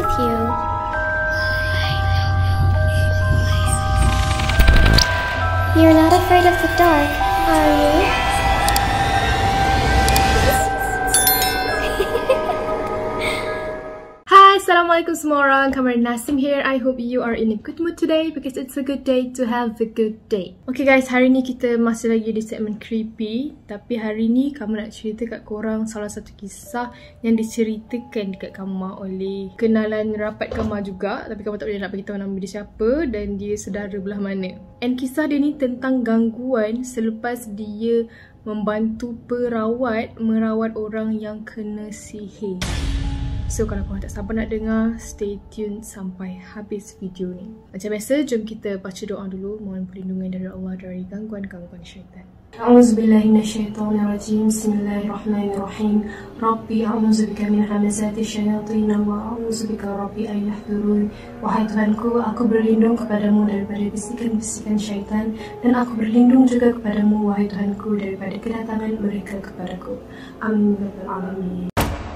with you. You're not afraid of the dark, are you? Assalamualaikum semua orang, Kamar Nasim here. I hope you are in a good mood today because it's a good day to have a good day. Okay guys, hari ni kita masih lagi di segmen creepy. Tapi hari ni Kamar nak cerita kat korang salah satu kisah yang diceritakan dekat Kamar oleh kenalan rapat Kamar juga. Tapi Kamar tak boleh nak beritahu nama dia siapa dan dia saudara belah mana. And kisah dia ni tentang gangguan selepas dia membantu perawat merawat orang yang kena sihir. So kalau korang tak sabar nak dengar, stay tune sampai habis video ni. Macam biasa, jom kita baca doa dulu. Mohon perlindungan dari Allah dari gangguan-gangguan syaitan. A'udzubillahi minasyaitonirrajim. Bismillahirrahmanirrahim. Rabbi a'udzubika min hamazati syayatin wa a'udzubika Rabbi an yahdurun. Wahai Tuhanku, aku berlindung kepadamu daripada bisikan-bisikan syaitan, dan aku berlindung juga kepadamu, wahai Tuhanku, daripada kedatangan mereka kepadaku. Amin ya rabbal alamin.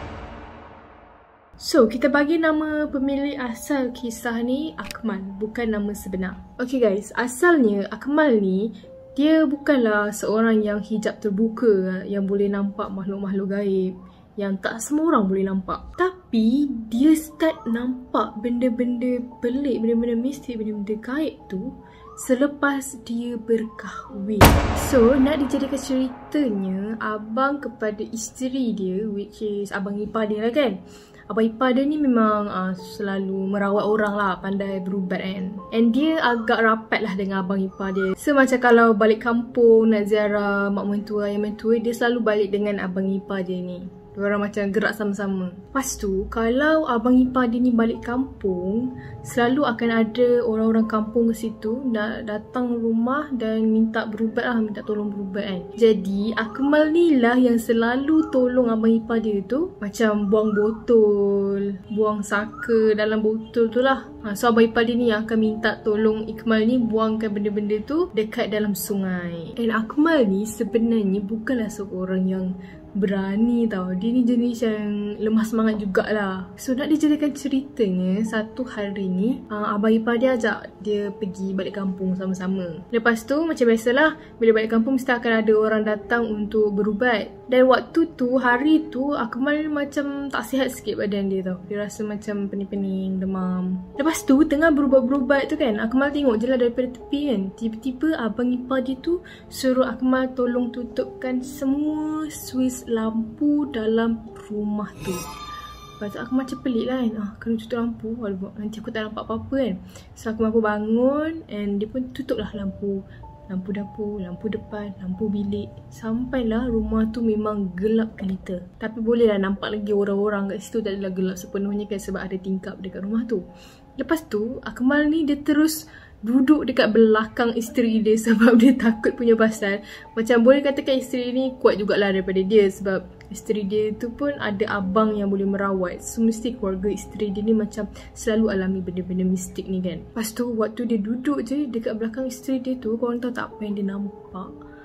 So, kita bagi nama pemilik asal kisah ni Akmal, bukan nama sebenar. Okay guys, asalnya Akmal ni, dia bukanlah seorang yang hijab terbuka, yang boleh nampak makhluk-makhluk gaib, yang tak semua orang boleh nampak. Tapi, dia start nampak benda-benda pelik, benda-benda mistik, benda-benda gaib tu selepas dia berkahwin. So, nak dijadikan ceritanya, abang kepada isteri dia, which is abang ipar dia lah kan. Abang ipar dia ni memang selalu merawat orang lah, pandai berubat kan. And dia agak rapat lah dengan abang ipar dia. So macam kalau balik kampung nak ziarah mak mentua, ayah mentua, dia selalu balik dengan abang ipar dia ni. Diorang macam gerak sama-sama. Lepas tu, kalau abang ipar dia ni balik kampung, selalu akan ada orang-orang kampung ke situ nak datang rumah dan minta berubat lah, minta tolong berubat kan. Jadi, Akmal ni lah yang selalu tolong abang ipar dia tu. Macam buang botol, buang saka dalam botol tu lah. So, abang ipar dia ni yang akan minta tolong Akmal ni buangkan benda-benda tu dekat dalam sungai. And Akmal ni sebenarnya bukanlah seorang yang berani tau. Dia ni jenis yang lemah semangat jugalah. So nak dijadikan ceritanya, satu hari ni abang ipar dia ajak dia pergi balik kampung sama-sama. Lepas tu macam biasalah, bila balik kampung mesti akan ada orang datang untuk berubat. Dan waktu tu, hari tu Akmal macam tak sihat sikit badan dia tau. Dia rasa macam pening-pening, demam. Lepas tu tengah berubat-berubat tu kan, Akmal tengok je lah daripada tepi kan, tiba-tiba abang ipar dia tu suruh Akmal tolong tutupkan semua suis lampu dalam rumah tu. Lepas tu aku macam pelik lah kan, kena tutup lampu, nanti aku tak nampak apa-apa kan. So aku bangun and dia pun tutup lah lampu. Lampu dapur, lampu depan, lampu bilik. Sampailah rumah tu memang gelap gelita. Tapi bolehlah nampak lagi orang-orang kat situ, tak adalah gelap sepenuhnya kan, sebab ada tingkap dekat rumah tu. Lepas tu Akmal ni dia terus duduk dekat belakang isteri dia sebab dia takut punya pasal. Macam boleh katakan isteri ni kuat jugalah daripada dia, sebab isteri dia tu pun ada abang yang boleh merawat. So mesti keluarga isteri dia ni macam selalu alami benda-benda mistik ni kan. Lepas tu waktu dia duduk je dekat belakang isteri dia tu, korang tahu tak apa yang dia nampak?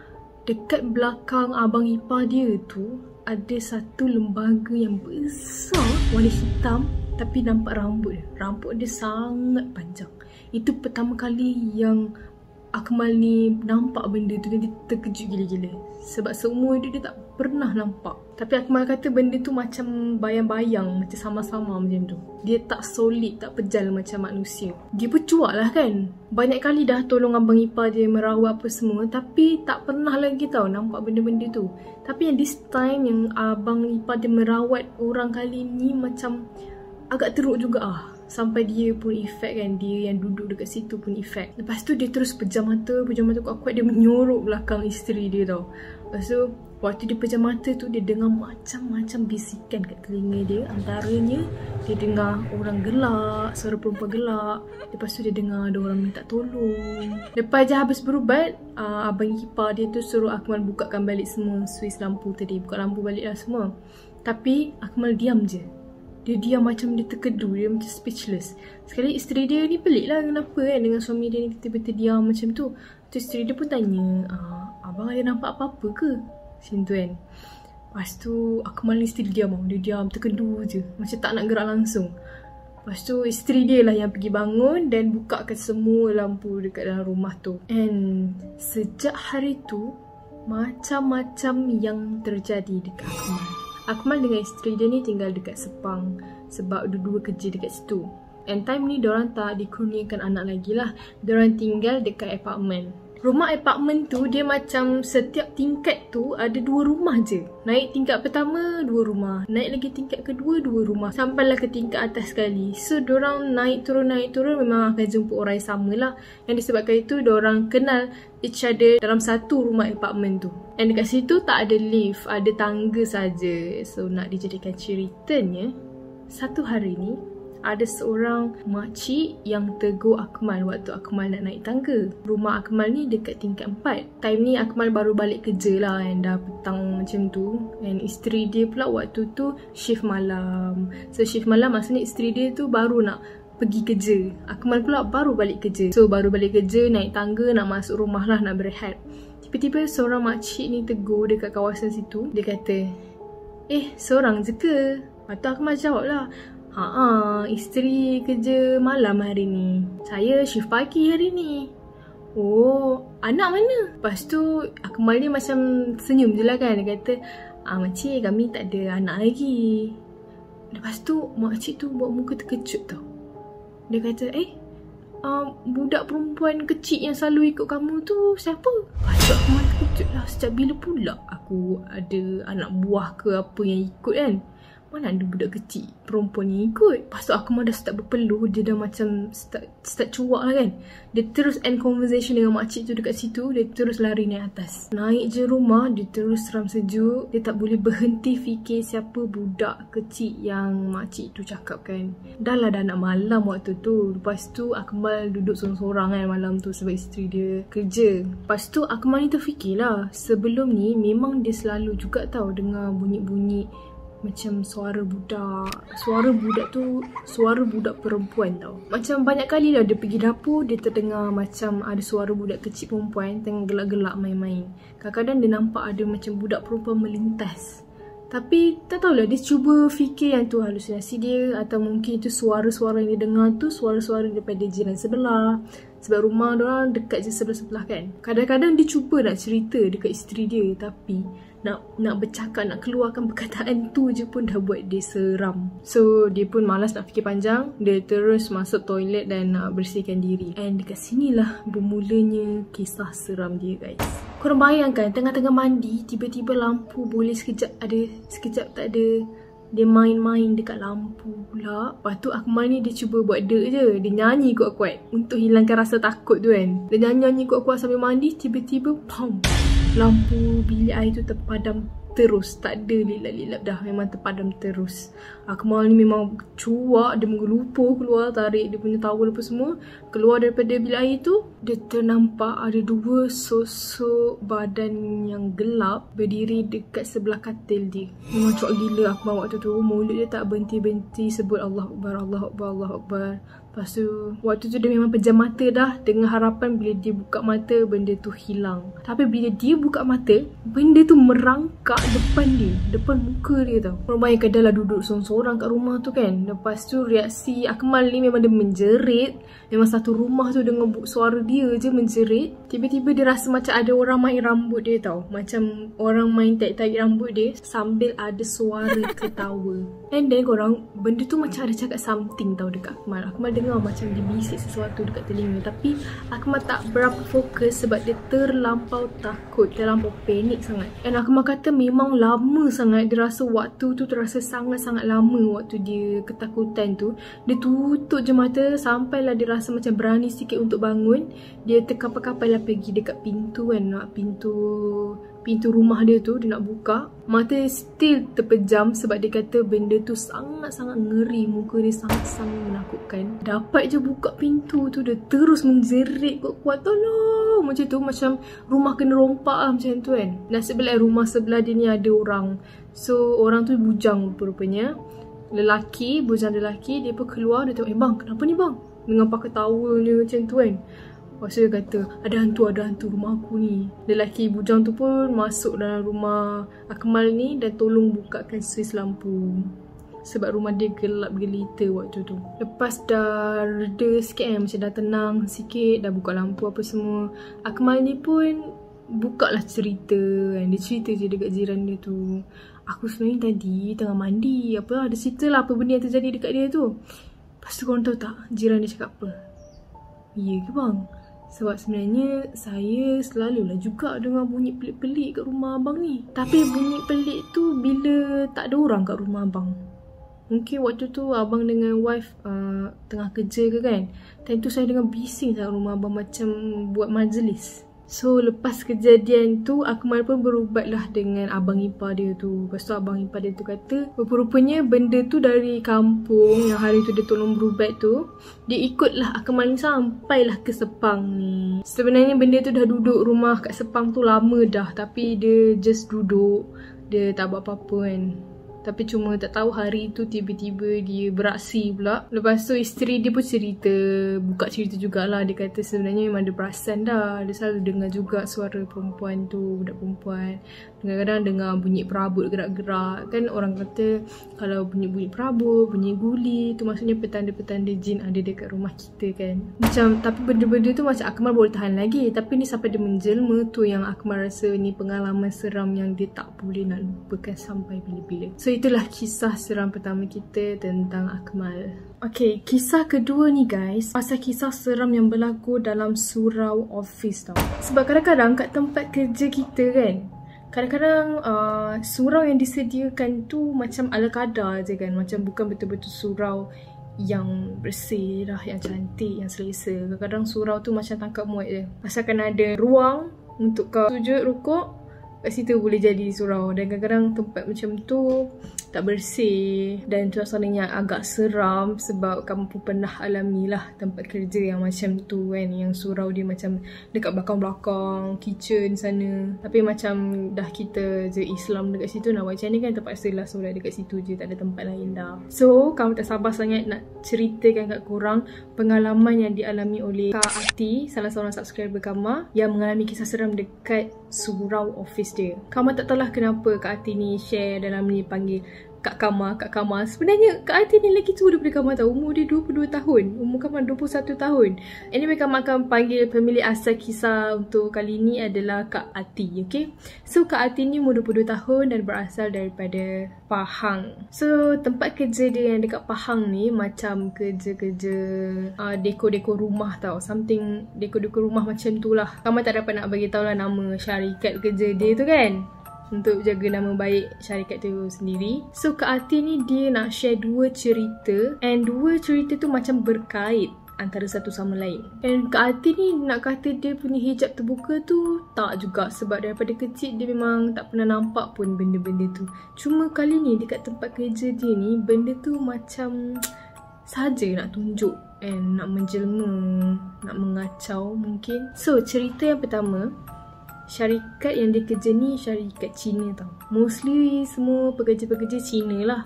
Dekat belakang abang ipar dia tu ada satu lembaga yang besar warna hitam, tapi nampak rambut dia. Rambut dia sangat panjang. Itu pertama kali yang Akmal ni nampak benda tu dan dia terkejut gila-gila. Sebab seumur dia tak pernah nampak. Tapi Akmal kata benda tu macam bayang-bayang, macam sama-sama macam tu. Dia tak solid, tak pejal macam manusia. Dia bercuak lah kan. Banyak kali dah tolong abang ipar dia merawat apa semua, tapi tak pernah lagi tau nampak benda-benda tu. Tapi yang this time yang abang ipar dia merawat orang kali ni macam agak teruk juga sampai dia pun efek kan, dia yang duduk dekat situ pun efek. Lepas tu dia terus pejam mata kuat-kuat, dia menyorok belakang isteri dia tau. Lepas tu waktu dia pejam mata tu, dia dengar macam-macam bisikan kat telinga dia. Antaranya dia dengar orang gelak, suara perempuan gelak. Lepas tu dia dengar ada orang minta tolong. Lepas je habis berubat, abang ipar dia tu suruh Akmal bukakan balik semua suis lampu tadi. Buka lampu balik lah semua. Tapi Akmal diam je. Dia diam macam dia terkedu, dia macam speechless. Sekali isteri dia ni pelik lah kenapa kan dengan suami dia ni tiba-tiba diam macam tu. Tu isteri dia pun tanya, abang ada nampak apa-apa ke? Macam tu kan. Lepas tu Akmal ni still diam, dia diam terkedu je, macam tak nak gerak langsung. Lepas tu isteri dia lah yang pergi bangun dan bukakan semua lampu dekat dalam rumah tu. And sejak hari tu macam-macam yang terjadi dekat Akmal. Akmal dengan isteri dia ni tinggal dekat Sepang sebab dua-dua kerja dekat situ. And time ni diorang tak dikurniakan anak lagi lah. Diorang tinggal dekat apartmen. Rumah apartmen tu dia macam setiap tingkat tu ada 2 rumah je. Naik tingkat pertama 2 rumah, naik lagi tingkat kedua 2 rumah, sampailah ke tingkat atas sekali. So diorang naik turun memang akan jumpa orang yang sama lah. Yang disebabkan itu diorang kenal each other dalam satu rumah apartmen tu. And dekat situ tak ada lift, ada tangga saja. So nak dijadikan ceritanya, satu hari ni ada seorang makcik yang tegur Akmal waktu Akmal nak naik tangga. Rumah Akmal ni dekat tingkat 4. Time ni Akmal baru balik kerja lah, and dah petang macam tu. And isteri dia pula waktu tu shift malam. So shift malam maksudnya isteri dia tu baru nak pergi kerja. Akmal pula baru balik kerja. So baru balik kerja, naik tangga nak masuk rumah lah, nak berehat. Tiba-tiba seorang makcik ni tegur dekat kawasan situ. Dia kata, seorang je ke? Lepas Akmal jawab lah, isteri kerja malam hari ni. Saya shift pagi hari ni. Oh, anak mana? Lepas tu Akmal ni macam senyum je lah kan. Dia kata, makcik kami tak ada anak lagi. Lepas tu makcik tu buat muka terkejut tau. Dia kata, budak perempuan kecil yang selalu ikut kamu tu siapa? Lepas tu Akmal terkejut lah. Sejak bila pula aku ada anak buah ke apa yang ikut kan? Mana ada budak kecil perempuan yang ikut. Lepas tu Akmal dah start berpeluh. Dia dah macam start cuak lah kan. Dia terus end conversation dengan makcik tu dekat situ. Dia terus lari naik atas. Naik je rumah, dia terus seram sejuk. Dia tak boleh berhenti fikir siapa budak kecil yang makcik tu cakap kan. Dah nak malam waktu tu. Lepas tu Akmal duduk sorang-sorang kan malam tu sebab isteri dia kerja. Lepas tu Akmal ni terfikir lah, sebelum ni memang dia selalu juga tahu dengar bunyi-bunyi macam suara budak. Suara budak tu suara budak perempuan tau. Macam banyak kali lah dia pergi dapur, dia terdengar macam ada suara budak kecil perempuan tengah gelak-gelak main-main. Kadang-kadang dia nampak ada macam budak perempuan melintas. Tapi tak tahulah, dia cuba fikir yang tu halusinasi dia, atau mungkin itu suara-suara yang dia dengar tu suara-suara daripada jiran sebelah. Sebab rumah diorang dekat je sebelah-sebelah kan. Kadang-kadang dia cuba nak cerita dekat isteri dia, tapi nak bercakap, nak keluarkan perkataan tu je pun dah buat dia seram. So dia pun malas nak fikir panjang. Dia terus masuk toilet dan nak bersihkan diri. And dekat sinilah bermulanya kisah seram dia guys. Korang bayangkan tengah-tengah mandi, tiba-tiba lampu boleh sekejap ada, sekejap tak ada. Dia main-main dekat lampu pula. Lepas tu Akmal ni dia cuba buat dek je. Dia nyanyi kuat-kuat untuk hilangkan rasa takut tu kan. Dia nyanyi kuat-kuat sambil mandi. Tiba-tiba pam, lampu bilik air tu terpadam terus. Tak ada lilap-lilap dah. Memang terpadam terus. Akmal ni memang cuak. Dia menggelupur keluar, tarik dia punya towel apa semua. Keluar daripada bilik air tu, dia ternampak ada 2 sosok badan yang gelap berdiri dekat sebelah katil dia. Memang cuak gila Akmal waktu tu. Mulut dia tak berhenti-berhenti sebut Allah Akbar, Allah Akbar, Allah Akbar. Lepas tu, waktu tu dia memang pejam mata dah dengan harapan bila dia buka mata, benda tu hilang. Tapi bila dia buka mata, benda tu merangkak depan dia, depan muka dia tau. Korang bayangkan dah lah duduk seorang-seorang kat rumah tu kan. Lepas tu reaksi Akmal ni memang dia menjerit. Memang satu rumah tu dengan suara dia je menjerit. Tiba-tiba dia rasa macam ada orang main rambut dia tau. Macam orang main tarik-tarik rambut dia sambil ada suara ketawa. And then korang, benda tu macam ada cakap something tau dekat Akmal. Akmal dengar macam dia bisik sesuatu dekat telinga. Tapi Akmal tak berapa fokus sebab dia terlampau takut, terlampau panik sangat. And Akmal kata memang lama sangat. Dia rasa waktu tu terasa sangat-sangat lama waktu dia ketakutan tu. Dia tutup je mata sampailah dia rasa macam berani sikit untuk bangun. Dia terkapai-kapai lah pergi dekat pintu kan. Nak pintu rumah dia tu, dia nak buka. Mata dia still terpejam sebab dia kata benda tu sangat-sangat ngeri. Muka dia sangat-sangat menakutkan. Dapat je buka pintu tu, dia terus menjerit kuat-kuat, tolong. Macam tu, macam rumah kena rompak lah macam tu kan. Nasib baik rumah sebelah dia ni ada orang. So orang tu bujang rupanya. Lelaki, bujang lelaki. Dia pun keluar, dia tengok, bang kenapa ni bang? Dengan pakai towel dia macam tu kan. Lepas tu dia kata, ada hantu rumah aku ni. Lelaki bujang tu pun masuk dalam rumah Akmal ni dan tolong bukakan suis lampu. sebab rumah dia gelap gelita waktu tu. Lepas dah reda sikit kan, macam dah tenang sikit, dah buka lampu apa semua, Akmal ni pun buka lah cerita kan. Dia cerita je dekat jiran dia tu, aku sebenarnya tadi tengah mandi, apa ada cerita lah apa benda yang terjadi dekat dia tu. Lepas tu korang tahu tak jiran dia cakap apa? Ya ke bang? Sebab sebenarnya saya selalulah juga dengar bunyi pelik-pelik kat rumah abang ni. Tapi bunyi pelik tu bila tak ada orang kat rumah abang. Mungkin waktu tu abang dengan wife tengah kerja ke kan. Time tu saya dengar bising kat rumah abang macam buat majlis. So lepas kejadian tu Akmal pun berubat lah dengan abang ipar dia tu. Lepas tu abang ipar dia tu kata rupa-rupanya benda tu dari kampung yang hari tu dia tolong berubat tu, dia ikutlah Akmal ni sampailah ke Sepang ni. Sebenarnya benda tu dah duduk rumah kat Sepang tu lama dah, tapi dia just duduk, dia tak buat apa-apa kan. Tapi cuma tak tahu hari tu tiba-tiba dia beraksi pula. Lepas tu isteri dia pun cerita, buka cerita jugalah. Dia kata sebenarnya memang dia perasan dah. Dia selalu dengar juga suara perempuan tu, budak perempuan. Kadang-kadang dengar bunyi perabot gerak-gerak. Kan orang kata kalau bunyi-bunyi perabot, bunyi guli, tu maksudnya petanda-petanda jin ada dekat rumah kita kan. Macam, tapi benda-benda tu macam Akmal boleh tahan lagi. Tapi ni sampai dia menjelma tu yang Akmal rasa ni pengalaman seram yang dia tak boleh nak lupakan sampai bila-bila. So itulah kisah seram pertama kita tentang Akmal. Okay, kisah kedua ni guys, pasal kisah seram yang berlaku dalam surau office tau. Sebab kadang-kadang kat tempat kerja kita kan, kadang-kadang surau yang disediakan tu macam ala kadar je kan. Macam bukan betul-betul surau yang bersih lah, yang cantik, yang selesa. Kadang-kadang surau tu macam tangkap muat je. Asalkan ada ruang untuk kau sujud, rukuk, kat situ boleh jadi surau. Dan kadang-kadang tempat macam tu tak bersih dan suasananya agak seram. Sebab kamu pun pernah alami lah tempat kerja yang macam tu kan, yang surau dia macam dekat belakang-belakang kitchen sana. Tapi macam dah kita je Islam dekat situ, nak buat macam ni kan, terpaksalah solat dekat situ je, tak ada tempat lain dah. So kamu tak sabar sangat nak ceritakan kat korang pengalaman yang dialami oleh Kak Ati, salah seorang subscriber Kama, yang mengalami kisah seram dekat surau office dia. Kama tak tahulah kenapa Kak Ati ni share dalam ni panggil Kak Kama. Sebenarnya Kak Ati ni lagi tua daripada Kama tau. Umur dia 22 tahun. Umur Kama 21 tahun. Anyway, Kama akan panggil pemilik asal kisah untuk kali ni adalah Kak Ati, okay? So Kak Ati ni umur 22 tahun dan berasal daripada Pahang. So tempat kerja dia yang dekat Pahang ni macam kerja-kerja dekor-dekor rumah tau. Something dekor-dekor rumah macam tu lah. Kama tak dapat nak bagi tahu lah nama syarikat kerja dia tu kan, untuk jaga nama baik syarikat tu sendiri. So Kak Ati ni dia nak share dua cerita, and dua cerita tu macam berkait antara satu sama lain. And Kak Ati ni nak kata dia punya hijab terbuka tu tak juga, sebab daripada kecil dia memang tak pernah nampak pun benda-benda tu. Cuma kali ni dekat tempat kerja dia ni, benda tu macam saja nak tunjuk and nak menjelma, nak mengacau mungkin. So cerita yang pertama, syarikat yang dia kerja ni syarikat Cina tau. Mostly semua pekerja-pekerja Cina lah.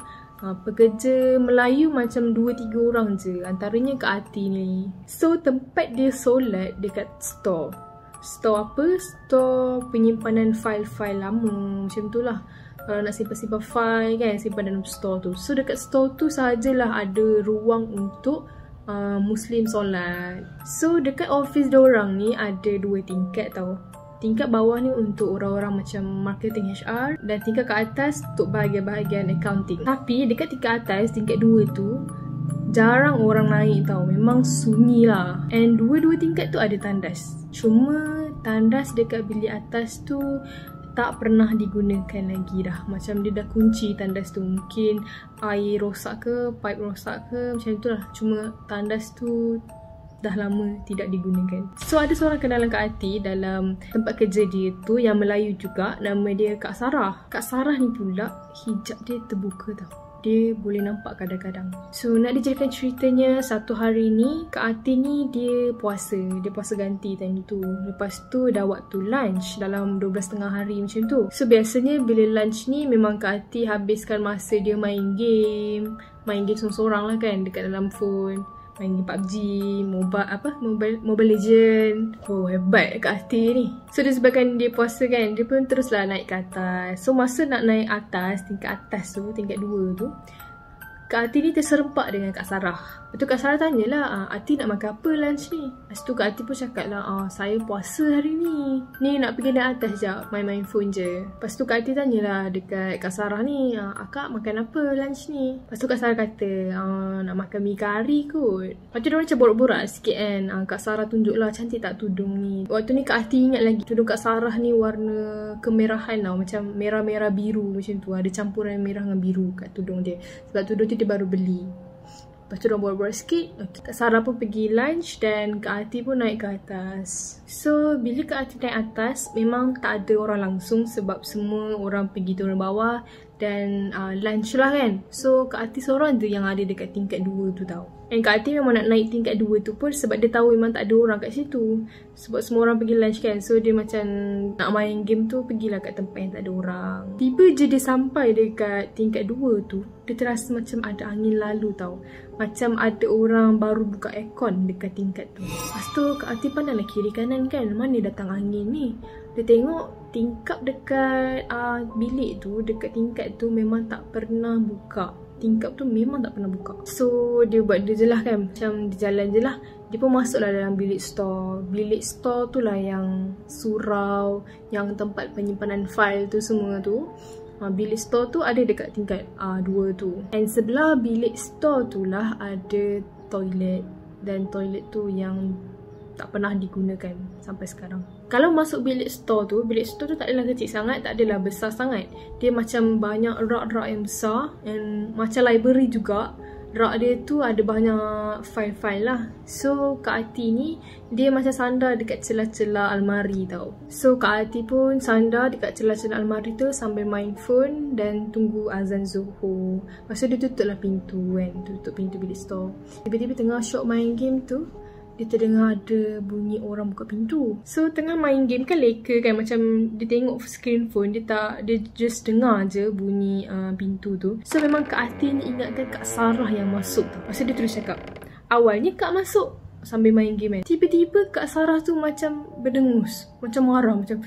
Pekerja Melayu macam 2-3 orang je, antaranya Kak Ati ni. So tempat dia solat dekat store. Store apa? Store penyimpanan file-file lama macam tu lah. Kalau nak simpan-simpan file kan, simpan dalam store tu. So dekat store tu sajalah ada ruang untuk Muslim solat. So dekat office diorang ni ada 2 tingkat tau. Tingkat bawah ni untuk orang-orang macam marketing HR, dan tingkat ke atas untuk bahagian-bahagian accounting. Tapi dekat tingkat atas, tingkat 2 tu jarang orang naik tau. Memang sunyi lah. And dua-dua tingkat tu ada tandas. Cuma tandas dekat bilik atas tu tak pernah digunakan lagi dah. Macam dia dah kunci tandas tu. Mungkin air rosak ke, pipe rosak ke, macam tu lah. Cuma tandas tu dah lama tidak digunakan. So ada seorang kenalan Kak Ati dalam tempat kerja dia tu yang Melayu juga, nama dia Kak Sarah. Kak Sarah ni pula hijab dia terbuka tau. Dia boleh nampak kadang-kadang. So nak dijadikan ceritanya, satu hari ni Kak Ati ni dia puasa. Dia puasa ganti time tu. Lepas tu dah waktu lunch dalam 12.30 hari macam tu. So biasanya bila lunch ni memang Kak Ati habiskan masa dia main game. Main game seorang-seorang lah kan dekat dalam phone. Main PUBG, Mobile Legend. Oh, hebat Kak Ati ni. So disebabkan dia puasa kan, dia pun teruslah naik ke atas. So masa nak naik atas, tingkat atas tu, tingkat 2 tu, Kak Ati ni terserempak dengan Kak Sarah. Lepas tu Kak Sarah tanyalah, Ati nak makan apa lunch ni? Lepas tu Kak Ati pun cakap lah, saya puasa hari ni. Ni nak pergi naik atas sekejap, main-main phone je. Lepas tu Kak Ati tanyalah dekat Kak Sarah ni, akak makan apa lunch ni? Lepas tu Kak Sarah kata, nak makan mi kari kot. Lepas tu dia macam borak-borak sikit kan. Kak Sarah tunjuklah cantik tak tudung ni. Waktu ni Kak Ati ingat lagi tudung Kak Sarah ni warna kemerahan tau. Macam merah-merah biru macam tu. Ada campuran merah dengan biru kat tudung dia. Sebab tudung tu dia baru beli. Lepas tu diorang borak-borak sikit. Okay. Kak Sarah pun pergi lunch dan Kak Ati pun naik ke atas. So bila Kak Ati naik atas, memang tak ada orang langsung sebab semua orang pergi turun bawah dan lunch lah kan. So Kak Ati seorang je yang ada dekat tingkat 2 tu tau. And Kak Ati memang nak naik tingkat 2 tu pun sebab dia tahu memang tak ada orang kat situ. Sebab semua orang pergi lunch kan. So dia macam nak main game tu, pergilah kat tempat yang tak ada orang. Tiba je dia sampai dekat tingkat 2 tu, dia terasa macam ada angin lalu tau. Macam ada orang baru buka aircon dekat tingkat tu. Lepas tu Kak Ati pandanglah kiri kanan kan, mana datang angin ni. Dia tengok tingkap dekat bilik tu, dekat tingkat tu memang tak pernah buka. Tingkap tu memang tak pernah buka. So dia buat dia je lah kan, macam dia jalan je lah. Dia pun masuklah dalam bilik store. Bilik store tu lah yang surau, yang tempat penyimpanan file tu semua tu. Bilik store tu ada dekat tingkat 2 tu. And sebelah bilik store tu lah ada toilet. Dan toilet tu yang tak pernah digunakan sampai sekarang. Kalau masuk bilik store tu tak adalah kecil sangat, tak adalah besar sangat. Dia macam banyak rak-rak yang besar and macam library juga. Rak dia tu ada banyak file-file lah. So Kak Ati ni dia macam sandar dekat celah-celah almari tau. So Kak Ati pun sandar dekat celah-celah almari tu sambil main phone dan tunggu azan Zuhur. Lepas tu dia tutup lah pintu kan, tutup pintu bilik store. Tiba-tiba tengah syok main game tu, dia terdengar ada bunyi orang buka pintu. So tengah main game kan leka kan, macam dia tengok screen phone, dia just dengar je bunyi pintu tu. So memang Kak Ati ni ingatkan Kak Sarah yang masuk tu. Lepas tu dia terus cakap, awalnya Kak masuk sambil main game kan. Tiba-tiba Kak Sarah tu macam berdengus, macam marah, macam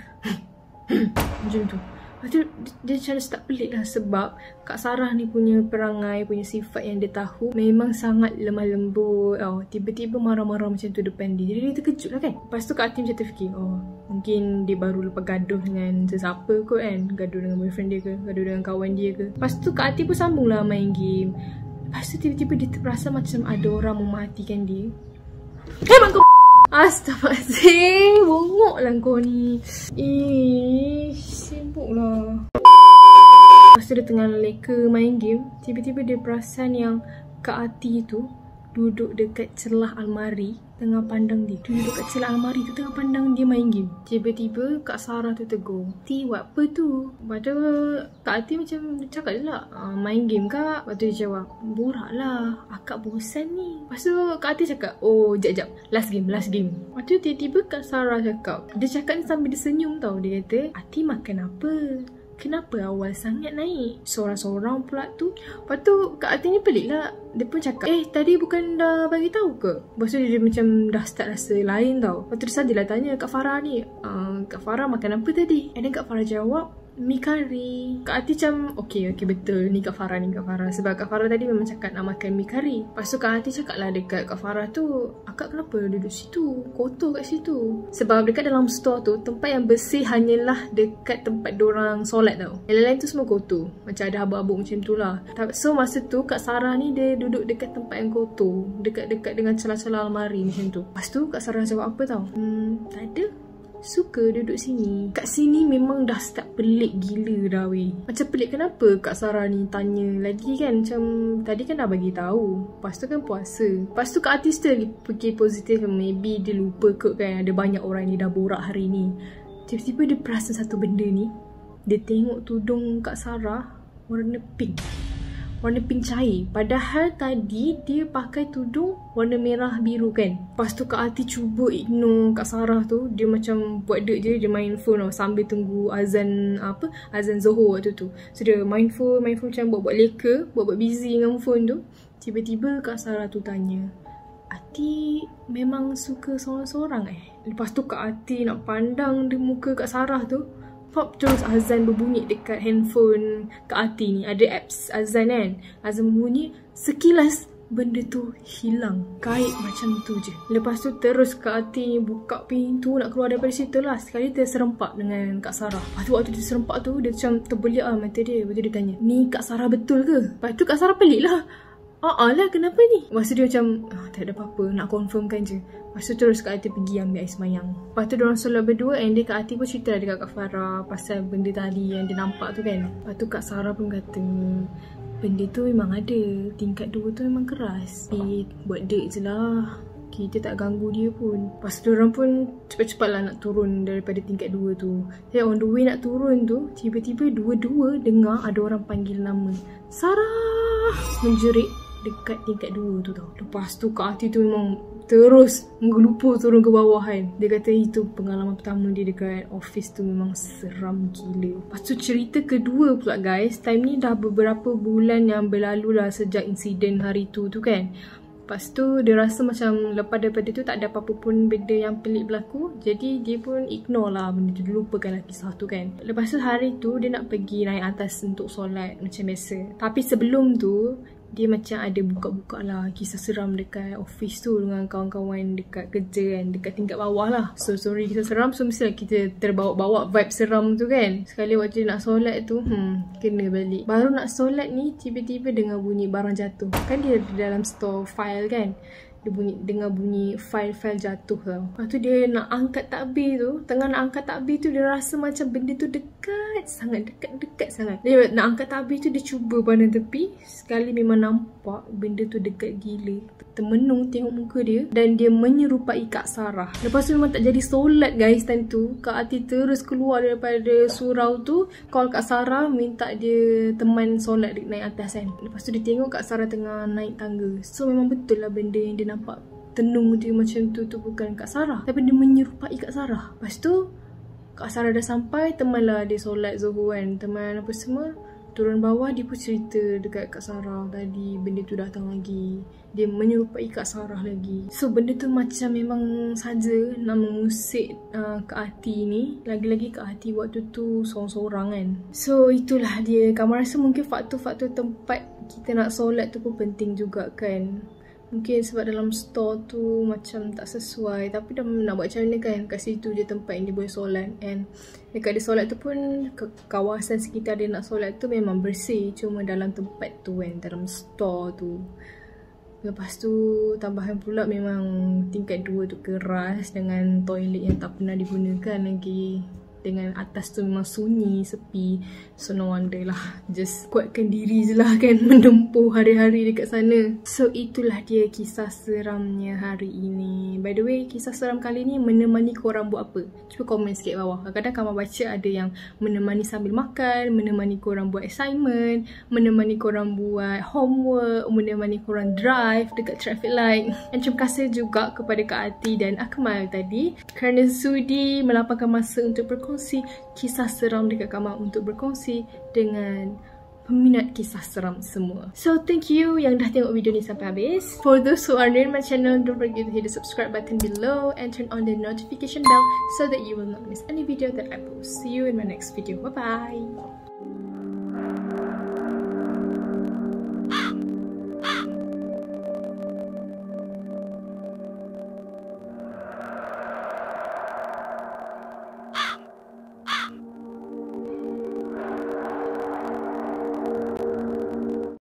macam tu. Lepas tu dia macam start pelik lah sebab Kak Sarah ni punya perangai, punya sifat yang dia tahu memang sangat lemah lembut. Tiba-tiba marah-marah macam tu depan dia. Jadi dia terkejut lah kan. Lepas tu Kak Ati macam terfikir, mungkin dia baru lepas gaduh dengan sesiapa kot kan. Gaduh dengan boyfriend dia ke, gaduh dengan kawan dia ke. Lepas tu Kak Ati pun sambung lah main game. Lepas tu tiba-tiba dia terasa macam ada orang mematikan dia. Mak kau Astaghfirullahaladzim, bongok lah kau ni. Sibuk lah. Lepas tu dia tengah leka main game, tiba-tiba dia perasan yang Kak Ati tu duduk dekat celah almari tengah pandang dia. Dia duduk kat celah almari tu tengah pandang dia main game. Tiba-tiba Kak Sarah tu tegur, Ati buat apa tu? Lepas tu Kak Ati macam cakap je lah, main game kak. Lepas tu dia jawab, borak lah, akak bosan ni. Lepas tu Kak Ati cakap, oh jap, last game. Lepas tu tiba-tiba Kak Sarah cakap, dia cakap ni sambil dia senyum tau. Dia kata, Ati makan apa? Kenapa awal sangat naik? Seorang-seorang pula tu. Lepas tu Kak Ati ni pelik lah. Dia pun cakap, tadi bukan dah bagi tahu ke? Lepas tu dia macam dah start rasa lain tau. Lepas tu dia sajalah tanya Kak Farah ni, Kak Farah makan apa tadi? And then Kak Farah jawab, mi kari. Kak Ati macam, okay betul, ni Kak Farah. Sebab Kak Farah tadi memang cakap nak makan mi kari. Lepas tu Kak Ati cakap lah dekat Kak Farah tu, akak kenapa duduk situ? Kotor kat situ. Sebab dekat dalam store tu, tempat yang bersih hanyalah dekat tempat diorang solat tau. Yang lain tu semua kotor. Macam ada habuk-habuk macam tu lah. So masa tu Kak Sarah ni dia duduk dekat tempat yang kotor, dekat-dekat dengan celah-celah almari macam tu. Lepas tu Kak Sarah jawab apa tau? Tak ada, suka duduk sini. Kat sini memang dah start pelik gila dah weh. Macam pelik kenapa Kak Sarah ni tanya lagi kan. Macam tadi kan dah bagi tahu. Lepas tu kan puasa. Lepas tu Kak Ati still fikir positif. Maybe dia lupa kot kan, ada banyak orang ni dah borak hari ni. Tiba-tiba dia perasan satu benda ni. Dia tengok tudung Kak Sarah warna pink. Warna pink cair. Padahal tadi dia pakai tudung warna merah biru kan. Lepas tu Kak Ati cuba ignore Kak Sarah tu. Dia macam buat dek je, dia main phone tau, sambil tunggu azan azan Zuhur waktu tu. So dia main phone macam buat-buat leka, buat-buat busy dengan phone tu. Tiba-tiba Kak Sarah tu tanya, Ati memang suka seorang-seorang Lepas tu Kak Ati nak pandang di muka Kak Sarah tu, pop terus azan berbunyi dekat handphone Kak Ati ni. Ada apps azan kan. Azan berbunyi, sekilas benda tu hilang. Gaib macam tu je. Lepas tu terus Kak Ati buka pintu nak keluar daripada situ lah. Sekali dia serempak dengan Kak Sarah. Lepas tu waktu dia serempak tu, dia macam terbeliak lah mata dia. Lepas tu dia tanya, ni Kak Sarah betul ke? Lepas tu Kak Sarah pelik lah. Lah kenapa ni? Lepas tu dia macam, tak ada apa-apa, nak confirmkan je. Lepas tu terus Kak Ati pergi ambil air semayang. Lepas tu diorang solat berdua and dia Kak Ati pun cerita dekat Kak Farah pasal benda tadi yang dia nampak tu kan. Lepas tu Kak Sarah pun kata, benda tu memang ada, tingkat 2 tu memang keras. Buat date je lah, kita tak ganggu dia pun. Lepas tu diorang pun cepat-cepat lah nak turun daripada tingkat 2 tu. Jadi on the way nak turun tu, tiba-tiba dua-dua dengar ada orang panggil nama Sarah menjerit dekat tingkat 2 tu tau. Lepas tu Kak Ati tu memang terus menggelupur turun ke bawah kan. Dia kata itu pengalaman pertama dia dekat office tu memang seram gila. Lepas tu cerita kedua pula guys, time ni dah beberapa bulan yang berlalu lah sejak insiden hari tu kan. Lepas tu dia rasa macam lepas daripada tu tak ada apa-apa pun benda yang pelik berlaku. Jadi dia pun ignore lah benda tu, dia lupakan lah kisah tu kan. Lepas tu hari tu dia nak pergi naik atas untuk solat macam biasa. Tapi sebelum tu dia macam ada buka-buka lah kisah seram dekat office tu dengan kawan-kawan dekat kerja kan, dekat tingkat bawah lah. So story kisah seram, so mestilah kita terbawa-bawa vibe seram tu kan. Sekali waktu dia nak solat tu, kena balik. Baru nak solat ni, tiba-tiba dengar bunyi barang jatuh. Kan dia dalam store file kan. Dia dengar bunyi file-file jatuh tau. Lepas tu dia nak angkat takbir tu. Tengah nak angkat takbir tu, dia rasa macam benda tu dekat sangat. Dekat sangat. Dia nak angkat takbir tu, dia cuba pandang tepi. Sekali memang nampak benda tu dekat gila. Termenung tengok muka dia. Dan dia menyerupai Kak Sarah. Lepas tu memang tak jadi solat guys time tu. Kak Ati terus keluar daripada surau tu. Call Kak Sarah, minta dia teman solat naik atas kan. Lepas tu dia tengok Kak Sarah tengah naik tangga. So memang betul lah benda yang dia nampak tenung dia macam tu bukan Kak Sarah, tapi dia menyerupai Kak Sarah. Lepas tu Kak Sarah dah sampai, temanlah dia solat Zuhur kan, teman apa semua. Turun bawah dia pun cerita dekat Kak Sarah tadi benda tu datang lagi. Dia menyerupai Kak Sarah lagi. So benda tu macam memang saja nak mengusik Kak Ati ni. Lagi-lagi Kak Ati waktu tu sorang-sorang kan. So itulah dia. Kamu rasa mungkin faktor-faktor tempat kita nak solat tu pun penting juga kan. Mungkin sebab dalam store tu macam tak sesuai. Tapi dah nak buat macam mana kan. Kat situ je tempat yang dia boleh solat. And dekat dia solat tu pun kawasan sekitar dia nak solat tu memang bersih. Cuma dalam tempat tu kan, dalam store tu. Lepas tu tambahan pula memang tingkat 2 tu keras. Dengan toilet yang tak pernah digunakan lagi. Dengan atas tu memang sunyi, sepi. So no wonder lah. Just kuatkan diri je lah kan, menempuh hari-hari dekat sana. So itulah dia kisah seramnya hari ini. By the way, kisah seram kali ni menemani korang buat apa? Cuba komen sikit bawah. Kadang-kadang kamu baca ada yang menemani sambil makan, menemani korang buat assignment, menemani korang buat homework, menemani korang drive dekat traffic light. Dan terima kasih juga kepada Kak Ati dan Akmal tadi kerana sudi melapangkan masa untuk berkongsi kisah seram dekat Kamal, untuk berkongsi dengan peminat kisah seram semua. So thank you yang dah tengok video ni sampai habis. For those who are new in my channel, don't forget to hit the subscribe button below and turn on the notification bell so that you will not miss any video that I post. See you in my next video. Bye bye.